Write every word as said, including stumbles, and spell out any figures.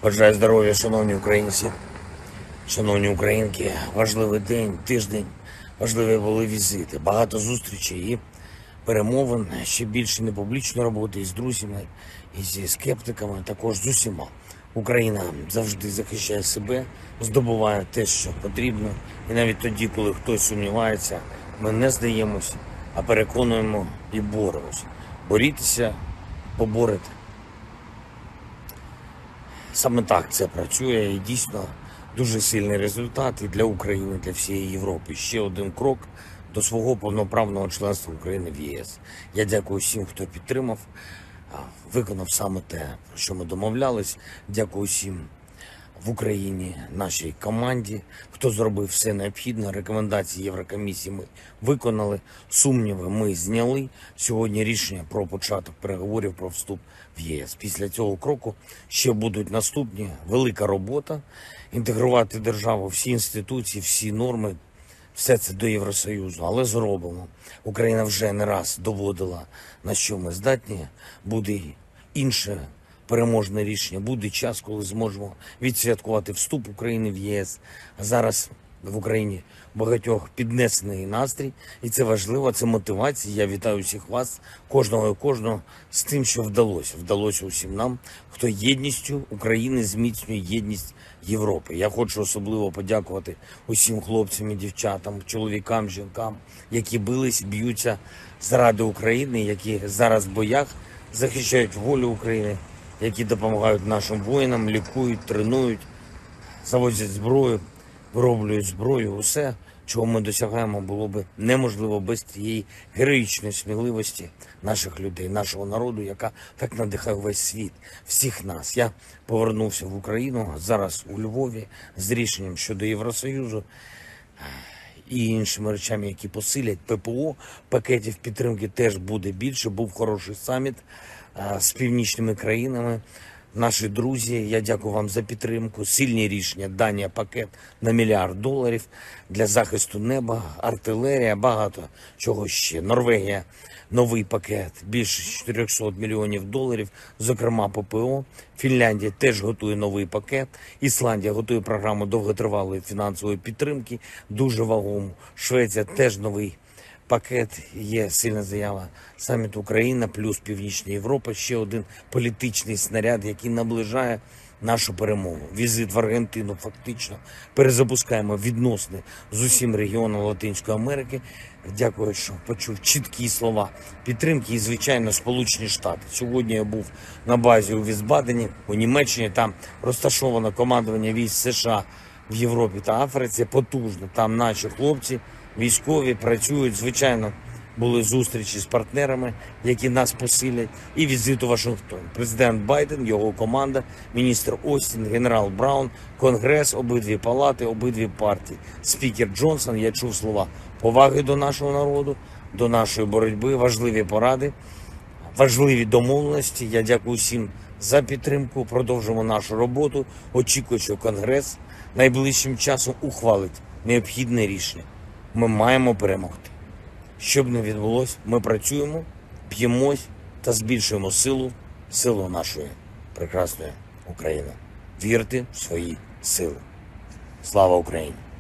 Бажаю здоров'я, шановні українці, шановні українки. Важливий день, тиждень, важливі були візити, багато зустрічей і перемовин, ще більше непублічної роботи із друзями, і зі скептиками, також з усіма. Україна завжди захищає себе, здобуває те, що потрібно. І навіть тоді, коли хтось сумнівається, ми не здаємось, а переконуємо і боремось. Борітеся, поборете. Саме так це працює і дійсно дуже сильний результат і для України, для всієї Європи. Ще один крок до свого повноправного членства України в ЄС. Я дякую всім, хто підтримав, виконав саме те, про що ми домовлялись. Дякую всім в Україні, нашій команді, хто зробив все необхідне. Рекомендації Єврокомісії ми виконали, сумніви ми зняли. Сьогодні рішення про початок переговорів про вступ в ЄС. Після цього кроку ще будуть наступні. Велика робота. Інтегрувати державу, всі інституції, всі норми, все це до Євросоюзу. Але зробимо. Україна вже не раз доводила, на що ми здатні. Буде інше переможне рішення. Буде час, коли зможемо відсвяткувати вступ України в ЄС. А зараз в Україні багатьох піднесений настрій. І це важливо, це мотивація. Я вітаю всіх вас, кожного і кожного, з тим, що вдалося. Вдалося усім нам, хто єдністю України зміцнює єдність Європи. Я хочу особливо подякувати усім хлопцям і дівчатам, чоловікам, жінкам, які бились, б'ються заради України, які зараз в боях захищають волю України, які допомагають нашим воїнам, лікують, тренують, завозять зброю, вироблюють зброю. Усе, чого ми досягаємо, було б неможливо без цієї героїчної сміливості наших людей, нашого народу, яка так надихає весь світ, всіх нас. Я повернувся в Україну, зараз у Львові, з рішенням щодо Євросоюзу і іншими речами, які посилять ППО. Пакетів підтримки теж буде більше. Був хороший саміт з північними країнами. Наші друзі, я дякую вам за підтримку. Сильні рішення. Данія пакет на мільярд доларів для захисту неба, артилерія, багато чого ще. Норвегія новий пакет, більше чотириста мільйонів доларів, зокрема ППО. Фінляндія теж готує новий пакет. Ісландія готує програму довготривалої фінансової підтримки, дуже вагому. Швеція теж новий пакет, є сильна заява саміту Україна плюс Північна Європа, ще один політичний снаряд, який наближає нашу перемогу. Візит в Аргентину, фактично перезапускаємо відносини з усім регіоном Латинської Америки. Дякую, що почув чіткі слова підтримки і, звичайно, Сполучені Штати. Сьогодні я був на базі у Візбадені, у Німеччині, там розташовано командування військ США в Європі та Африці, потужно. Там наші хлопці, військові працюють, звичайно, були зустрічі з партнерами, які нас посилять, і візит у Вашингтон. Президент Байден, його команда, міністр Остін, генерал Браун, Конгрес, обидві палати, обидві партії. Спікер Джонсон, я чув слова поваги до нашого народу, до нашої боротьби, важливі поради, важливі домовленості. Я дякую всім за підтримку, продовжимо нашу роботу. Очікую, що Конгрес найближчим часом ухвалить необхідне рішення. Ми маємо перемогти. Що б не відбулося, ми працюємо, б'ємось та збільшуємо силу, силу нашої прекрасної України. Вірте в свої сили. Слава Україні!